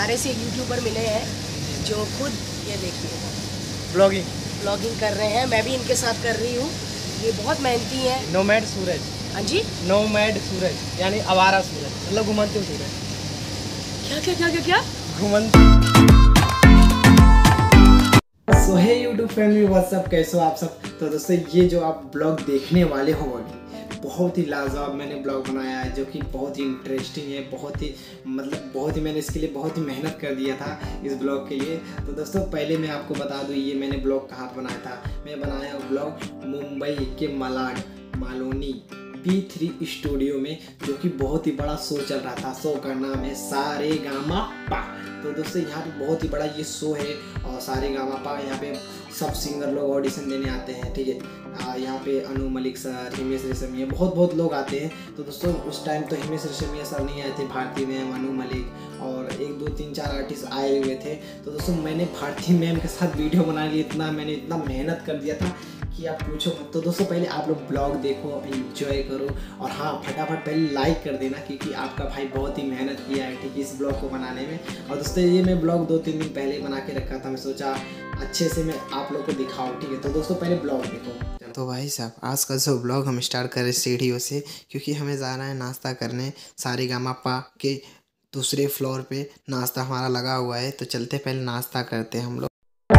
हरियाणा से एक यूट्यूबर मिले हैं जो खुद ये देखिए ब्लॉगिंग कर रहे हैं। मैं भी इनके साथ कर रही हूँ। ये बहुत मेहनती हैं। नोमैड सूरज। हाँ जी, नोमैड सूरज यानी आवारा सूरज, मतलब घुमंतु सूरज। क्या क्या क्या क्या क्या घुमंतु। So hey YouTube family, WhatsApp, कैसे हो आप सब। तो दोस्तों ये जो आप ब्लॉग देखने वाले हो बहुत ही लाजवाब मैंने ब्लॉग बनाया है, जो कि बहुत ही इंटरेस्टिंग है। बहुत ही मैंने इसके लिए बहुत ही मेहनत कर दिया था इस ब्लॉग के लिए। तो दोस्तों पहले मैं आपको बता दूं ये मैंने ब्लॉग कहाँ पर बनाया था। मैं बनाया ब्लॉग मुंबई के मालोनी P3 स्टूडियो में, जो कि बहुत ही बड़ा शो चल रहा था। शो का नाम है सारेगामापा। तो दोस्तों यहाँ पे बहुत ही बड़ा ये शो है और सारेगामापा यहाँ पे सब सिंगर लोग ऑडिशन देने आते हैं, ठीक है। यहाँ पे अनु मलिक सर, हिमेश रेशमिया, बहुत लोग आते हैं। तो दोस्तों उस टाइम तो हिमेश रेशमिया सर नहीं आए थे, भारती मैम, अनु मलिक और 1 2 3 4 आर्टिस्ट आए हुए थे। तो दोस्तों मैंने भारती मैम के साथ वीडियो बनाने के लिए मैंने इतना मेहनत कर दिया था कि आप पूछो मत। तो दोस्तों पहले आप लोग ब्लॉग देखो, एंजॉय करो और हाँ फटाफट पहले लाइक कर देना, क्योंकि आपका भाई बहुत ही मेहनत किया है, ठीक है, इस ब्लॉग को बनाने में। और दोस्तों ये मैं ब्लॉग 2-3 दिन पहले बना के रखा था। मैं सोचा अच्छे से मैं आप लोग को दिखाऊँ, ठीक है। तो दोस्तों पहले ब्लॉग देखो। तो भाई साहब आज का जो ब्लॉग हम स्टार्ट कर रहे सीढ़ियों से, क्योंकि हमें जाना है नाश्ता करने। सारेगामापा के दूसरे फ्लोर पे नाश्ता हमारा लगा हुआ है। तो चलते पहले नाश्ता करते हैं हम लोग।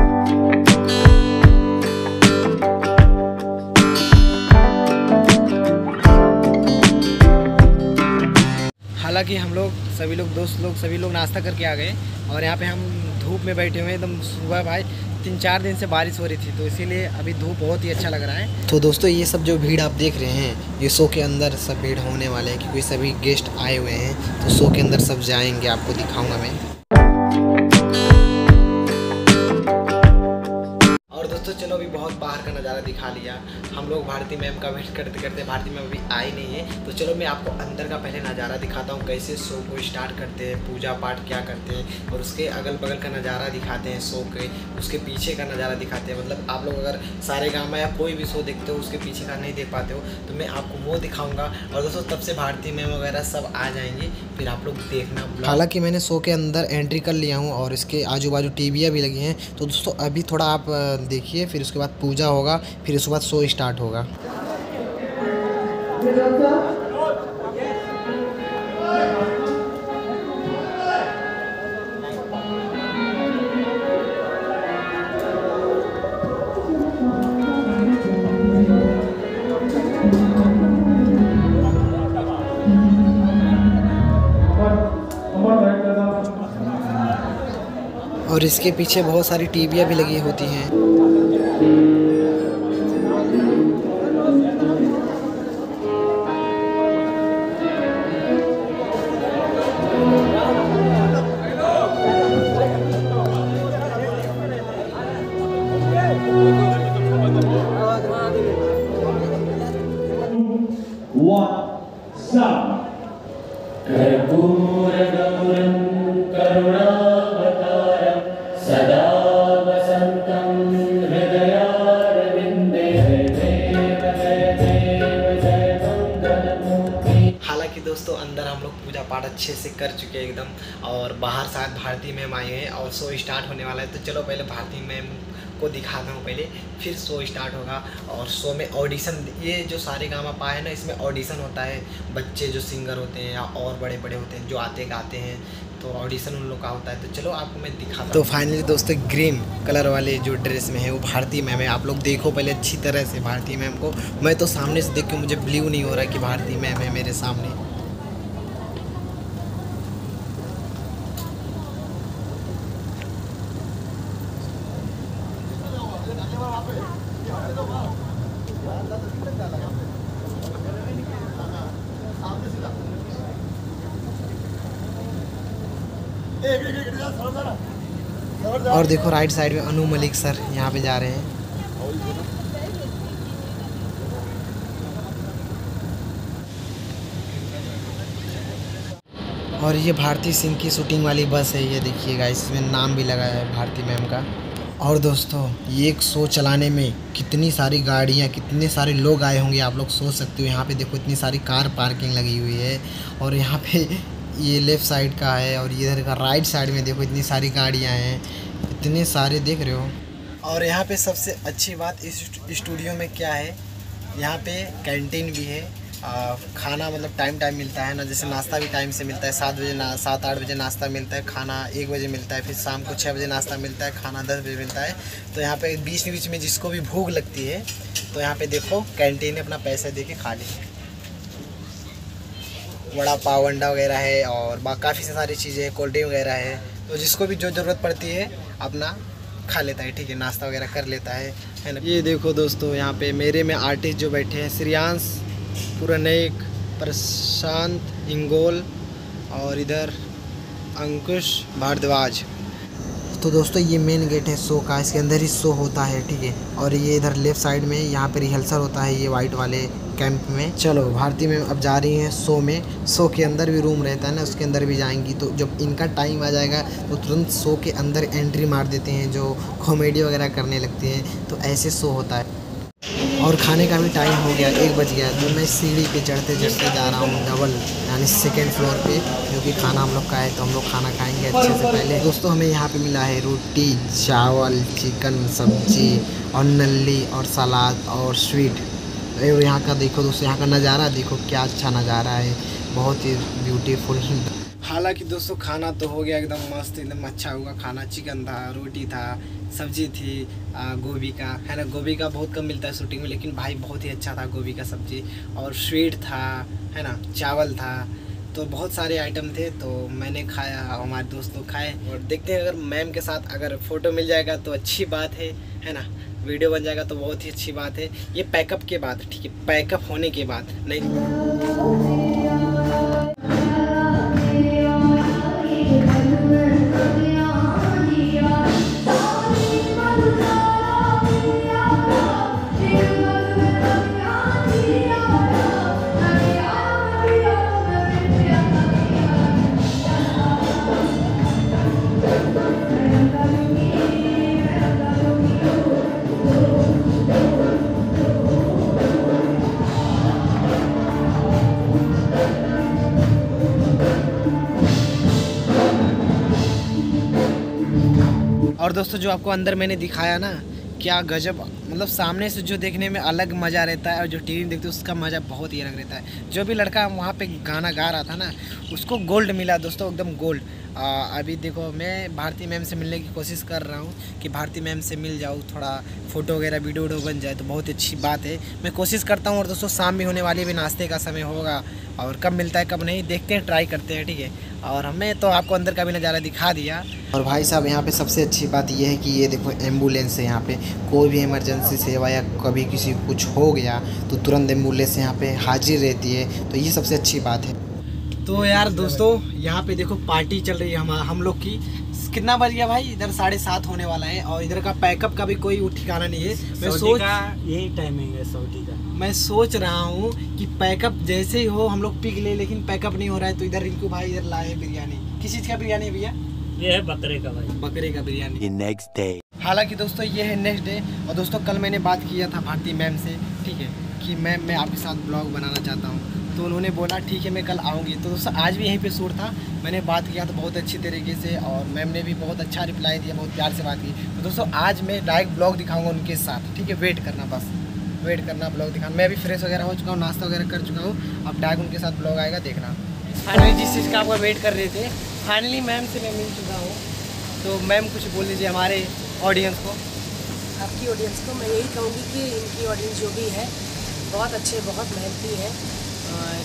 हालांकि हम लोग सभी लोग दोस्त लोग सभी लोग नाश्ता करके आ गए और यहाँ पे हम धूप में बैठे हुए हैं एकदम। सुबह भाई 3-4 दिन से बारिश हो रही थी, तो इसीलिए अभी धूप बहुत ही अच्छा लग रहा है। तो दोस्तों ये सब जो भीड़ आप देख रहे हैं, ये शो के अंदर सब भीड़ होने वाले हैं, क्योंकि सभी गेस्ट आए हुए हैं। तो शो के अंदर सब जाएंगे, आपको दिखाऊंगा मैं। दोस्तों चलो अभी बहुत बाहर का नज़ारा दिखा लिया हम लोग। भारती मैम का वेट करते करते भारती मैम अभी आई नहीं है। तो चलो मैं आपको अंदर का पहले नज़ारा दिखाता हूँ, कैसे शो को स्टार्ट करते हैं, पूजा पाठ क्या करते हैं, और उसके अगल बगल का नज़ारा दिखाते हैं शो के। उसके पीछे का नज़ारा दिखाते हैं। मतलब आप लोग अगर सारेगामा या कोई भी शो देखते हो उसके पीछे का नहीं देख पाते हो, तो मैं आपको वो दिखाऊँगा। और दोस्तों तब से भारती मैम वगैरह सब आ जाएंगे, फिर आप लोग देखना। हालाँकि मैंने शो के अंदर एंट्री कर लिया हूँ और इसके आजू बाजू टीवियाँ भी लगी हैं। तो दोस्तों अभी थोड़ा आप देखिए, फिर उसके बाद पूजा होगा, फिर उसके बाद शो स्टार्ट होगा। और इसके पीछे बहुत सारी टीवियाँ भी लगी होती हैं। हालांकि दोस्तों अंदर हम लोग पूजा पाठ अच्छे से कर चुके हैं एकदम, और बाहर शायद भारती मैम आई हैं और शो स्टार्ट होने वाला है। तो चलो पहले भारती मैम को दिखाता हूँ पहले, फिर शो स्टार्ट होगा। और शो में ऑडिशन, ये जो सारेगामापा है ना, इसमें ऑडिशन होता है। बच्चे जो सिंगर होते हैं या और बड़े होते हैं जो आते गाते हैं, तो ऑडिशन उन लोग का होता है। तो चलो आपको मैं दिखाता हूँ। तो फाइनली दोस्तों ग्रीन कलर वाले जो ड्रेस में है वो भारती मैम है। आप लोग देखो पहले अच्छी तरह से भारती मैम को। मैं तो सामने से देख के मुझे बिलीव नहीं हो रहा कि भारती मैम है मेरे सामने। और देखो राइट साइड में अनु मलिक सर यहाँ पे जा रहे हैं। और ये भारती सिंह की शूटिंग वाली बस है, ये देखिएगा, इसमें नाम भी लगा है भारती मैम का। और दोस्तों ये एक शो चलाने में कितनी सारी गाड़ियाँ, कितने सारे लोग आए होंगे, आप लोग सोच सकते हो। यहाँ पे देखो इतनी सारी कार पार्किंग लगी हुई है। और यहाँ पे ये लेफ़्ट साइड का है और इधर का राइट साइड में देखो इतनी सारी गाड़ियाँ हैं, इतने सारे देख रहे हो। और यहाँ पे सबसे अच्छी बात इस स्टूडियो में क्या है, यहाँ पे कैंटीन भी है। खाना मतलब टाइम मिलता है ना, जैसे नाश्ता भी टाइम से मिलता है। 7-8 बजे नाश्ता मिलता है, खाना 1 बजे मिलता है, फिर शाम को 6 बजे नाश्ता मिलता है, खाना 10 बजे मिलता है। तो यहाँ पे बीच में जिसको भी भूख लगती है तो यहाँ पे देखो कैंटीन है, अपना पैसा दे के खा लीजिए। वड़ा पाव अंडा वगैरह है और काफ़ी सारी चीज़ें हैं, कोल्ड ड्रिंक वगैरह है। तो जिसको भी जो ज़रूरत पड़ती है अपना खा लेता है, ठीक है, नाश्ता वगैरह कर लेता है ना। ये देखो दोस्तों, यहाँ पे मेरे में आर्टिस्ट जो बैठे हैं, श्रेयांश पुरनेक, प्रशांत इंगोल और इधर अंकुश भारद्वाज। तो दोस्तों ये मेन गेट है शो का, इसके अंदर ही शो होता है, ठीक है। और ये इधर लेफ़्ट साइड में यहाँ पे रिहर्सल होता है, ये वाइट वाले कैंप में। चलो भारती मैम अब जा रही हैं शो में। शो के अंदर भी रूम रहता है ना, उसके अंदर भी जाएंगी। तो जब इनका टाइम आ जाएगा तो तुरंत शो के अंदर एंट्री मार देते हैं, जो कॉमेडी वगैरह करने लगते हैं। तो ऐसे शो होता है। और खाने का भी टाइम हो गया, 1 बज गया। तो मैं सीढ़ी पे चढ़ते जा रहा हूँ डबल, यानी 2nd फ्लोर पे, क्योंकि खाना हम लोग का है तो हम लोग खाना खाएंगे अच्छे से पहले। दोस्तों हमें यहाँ पे मिला है रोटी, चावल, चिकन, सब्जी और नल्ली और सलाद और स्वीट। और यहाँ का देखो दोस्तों, यहाँ का नज़ारा देखो, क्या अच्छा नज़ारा है, बहुत ही ब्यूटीफुल। हालांकि दोस्तों खाना तो हो गया एकदम मस्त, एकदम अच्छा हुआ खाना। चिकन था, रोटी था, सब्जी थी गोभी का, है ना। गोभी का बहुत कम मिलता है शूटिंग में, लेकिन भाई बहुत ही अच्छा था गोभी का सब्जी। और स्वीट था, है ना, चावल था। तो बहुत सारे आइटम थे, तो मैंने खाया, हमारे दोस्त लोग खाए। और देखते हैं, अगर मैम के साथ अगर फ़ोटो मिल जाएगा तो अच्छी बात है ना। वीडियो बन जाएगा तो बहुत ही अच्छी बात है। ये पैकअप के बाद, ठीक है, पैकअप होने के बाद नहीं। और दोस्तों जो आपको अंदर मैंने दिखाया ना, क्या गजब, मतलब सामने से जो देखने में अलग मज़ा रहता है और जो टीवी में देखते हैं उसका मज़ा बहुत ही अलग रहता है। जो भी लड़का वहाँ पे गाना गा रहा था ना, उसको गोल्ड मिला दोस्तों, एकदम गोल्ड। अभी देखो मैं भारती मैम से मिलने की कोशिश कर रहा हूँ कि भारती मैम से मिल जाऊँ, थोड़ा फ़ोटो वगैरह वीडियो बन जाए तो बहुत अच्छी बात है। मैं कोशिश करता हूँ। और दोस्तों शाम भी होने वाली है, भी नाश्ते का समय होगा, और कब मिलता है कब नहीं देखते हैं, ट्राई करते हैं, ठीक है। और हमें तो आपको अंदर का भी नज़ारा दिखा दिया। और भाई साहब यहाँ पे सबसे अच्छी बात ये है कि ये देखो एम्बुलेंस है यहाँ पे। कोई भी इमरजेंसी सेवा या कभी किसी को कुछ हो गया तो तुरंत एम्बुलेंस यहाँ पे हाजिर रहती है, तो ये सबसे अच्छी बात है। तो यार दोस्तों यहाँ पे देखो पार्टी चल रही है हम लोग की। कितना बज गया भाई? इधर 7:30 होने वाला है और इधर का पैकअप का भी कोई ठिकाना नहीं है। मैं सोच यही टाइमिंग है सऊदी का। मैं सोच रहा हूँ कि पैकअप जैसे ही हो हम लोग पिक ले, लेकिन पैकअप नहीं हो रहा है। तो इधर रिंकू भाई इधर लाए बिरयानी। किस चीज़ का बिरयानी है भैया? ये है बकरे का भाई, बकरे का बिरयानी। Next day. हालांकि दोस्तों ये है नेक्स्ट डे। और दोस्तों कल मैंने बात किया था भारती मैम से, ठीक है, कि मैम मैं आपके साथ ब्लॉग बनाना चाहता हूँ। तो उन्होंने बोला ठीक है मैं कल आऊँगी। तो दोस्तों आज भी यहीं पे शूट था, मैंने बात किया तो बहुत अच्छी तरीके से, और मैम ने भी बहुत अच्छा रिप्लाई दिया, बहुत प्यार से बात की। तो दोस्तों आज मैं डायरेक्ट ब्लॉग दिखाऊँगा उनके साथ, ठीक है। वेट करना, बस वेट करना, ब्लॉग दिखाना। मैं अभी फ्रेश वगैरह हो चुका हूँ, नाश्ता वगैरह कर चुका हूँ। अब डायरेक्ट उनके साथ ब्लॉग आएगा, देखना। फाइनली जिस चीज़ का आपका वेट कर रहे थे, फाइनली मैम से मैं मिल चुका हूँ। तो मैम कुछ बोल दीजिए हमारे ऑडियंस को। आपकी ऑडियंस को मैं यही कहूँगी कि इनकी ऑडियंस जो भी है बहुत अच्छे, बहुत मेहनती है, और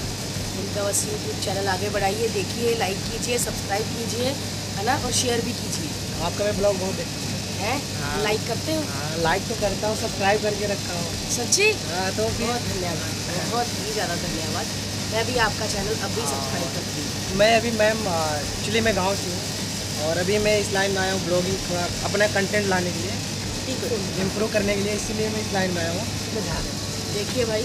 इनका बस यूट्यूब चैनल आगे बढ़ाइए, देखिए, लाइक कीजिए, सब्सक्राइब कीजिए, है ना, और शेयर भी कीजिए। आपका मैं ब्लॉग बहुत देखता हैं? हाँ। लाइक करते हो? हाँ, लाइक तो करता हूँ, सब्सक्राइब करके रखा हूँ। सच्ची? हाँ, तो बहुत धन्यवाद, बहुत ही ज़्यादा धन्यवाद। मैं भी आपका चैनल अभी सब्सक्राइब करती हूँ। मैं अभी मैम एक्चुअली मैं गाँव से हूँ, और अभी मैं इस लाइन में आया हूँ ब्लॉगिंग, थोड़ा अपना कंटेंट लाने के लिए, ठीक है, इम्प्रूव करने के लिए, इसीलिए मैं इस लाइन में आया हूँ। तो ध्यान है। देखिए भाई,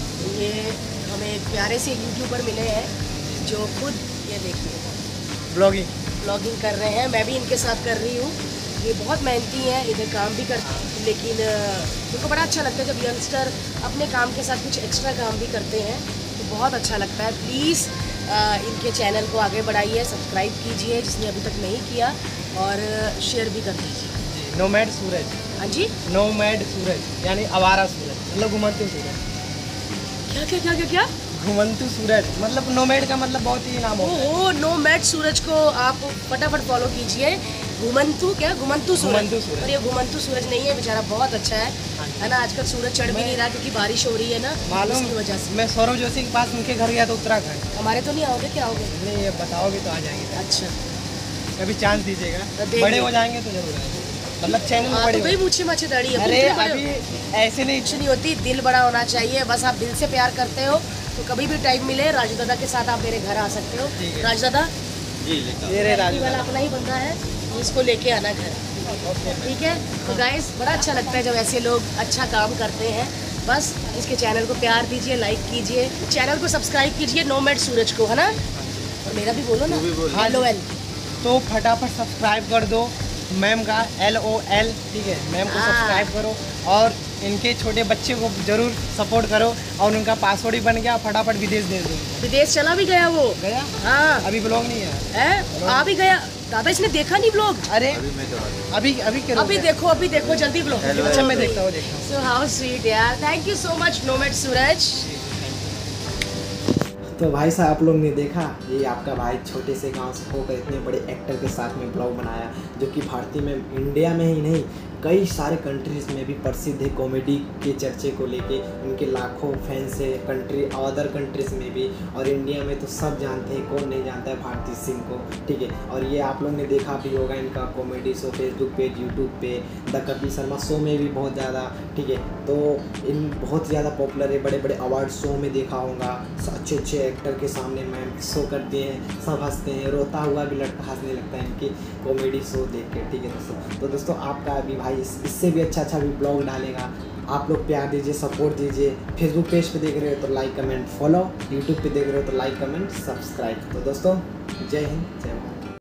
ये हमें एक प्यारे से यूट्यूबर मिले हैं जो खुद, ये देखिए, ब्लॉगिंग कर रहे हैं। मैं भी इनके साथ कर रही हूँ। ये बहुत मेहनती हैं, इधर काम भी करते हैं, लेकिन उनको बड़ा अच्छा लगता है जब यंगस्टर अपने काम के साथ कुछ एक्स्ट्रा काम भी करते हैं, तो बहुत अच्छा लगता है। प्लीज़ इनके चैनल को आगे बढ़ाइए, सब्सक्राइब कीजिए जिसने अभी तक नहीं किया, और शेयर भी कर दीजिए। नोमैड सूरज। हाँ जी, नोमैड सूरज यानी आवारा सूरज, मतलब घुमंतु सूरज। क्या क्या क्या क्या क्या? घुमंतु सूरज मतलब नोमैड का मतलब बहुत ही नाम होता है। ओह, नोमैड सूरज को आप फटाफट फॉलो कीजिए। घुमंतु क्या? घुमंतु सूरज। और ये घुमंतु सूरज नहीं है, बेचारा बहुत अच्छा है ना। आजकल सूरज चढ़ भी नहीं रहा क्योंकि बारिश हो रही है ना, मालूम इसकी वजह से। मैं सौरभ जोशी के पास उनके घर गया था उत्तराखंड। हमारे तो नहीं आओगे? क्या आओगे? नहीं, ये बताओगे तो आ जाएंगे। अच्छा, कभी चांस दीजिएगा, देंगे। बड़े हो जाएंगे तो जरूर आएंगे, मतलब चैनल में बड़े तो भाई मुझे मच्छी दाढ़ी है। अरे इतने बड़े अभी हो। ऐसे नहीं, कुछ नहीं होती, दिल बड़ा होना चाहिए। बस आप दिल से प्यार करते हो तो कभी भी टाइम मिले राजू दादा के साथ आप मेरे घर आ सकते हो। ठीक है। राजू दादा मेरे राजू वाला अपना ही बंदा है, इसको लेके आना घर, ठीक है? तो गाइस बड़ा अच्छा लगता है जब ऐसे लोग अच्छा काम करते हैं। बस इसके चैनल को प्यार दीजिए, लाइक कीजिए, चैनल को सब्सक्राइब कीजिए, नोमैड सूरज को, है ना? और मेरा भी बोलो ना, LOL। तो फटाफट सब्सक्राइब कर दो मैम का, LOL, ठीक है? मैम को सब्सक्राइब करो और इनके छोटे बच्चे को जरूर सपोर्ट करो। और उनका पासवर्ड भी बन गया, फटाफट विदेश दे दो। विदेश चला भी गया वो। गया? हाँ, अभी ब्लॉग नहीं है, आ भी गया। दादा इसने देखा नहीं ब्लॉग? अरे अभी करो, अभी देखो जल्दी ब्लॉग। अच्छा मैं देखता हूँ। सो हाउ स्वीट यार, thank you so much nomad Suraj. तो भाई साहब आप लोग ने देखा, ये आपका भाई छोटे से गांव से होकर इतने बड़े एक्टर के साथ में ब्लॉग बनाया, जो कि भारतीय में, इंडिया में ही नहीं कई सारे कंट्रीज में भी प्रसिद्ध है कॉमेडी के चर्चे को लेके। उनके लाखों फैंस है कंट्री, अदर कंट्रीज में भी, और इंडिया में तो सब जानते हैं, कौन नहीं जानता है भारती सिंह को, ठीक है? और ये आप लोग ने देखा भी होगा इनका comedy show Facebook page, YouTube पे, द कपिल शर्मा शो में भी बहुत ज़्यादा, ठीक है? तो इन बहुत ज़्यादा पॉपुलर है, बड़े बड़े अवार्ड शो में देखा होगा, अच्छे अच्छे एक्टर के सामने मैम शो करते हैं, सब हंसते हैं, रोता हुआ भी लड़का हंसने लगता है इनकी कॉमेडी शो देख के, ठीक है दोस्तों? तो दोस्तों आपका अभी भाई इससे भी अच्छा भी ब्लॉग डालेगा, आप लोग प्यार दीजिए, सपोर्ट दीजिए। फेसबुक पेज पे देख रहे हो तो लाइक कमेंट फॉलो, यूट्यूब पे देख रहे हो तो लाइक कमेंट सब्सक्राइब। तो दोस्तों जय हिंद, जय भारत।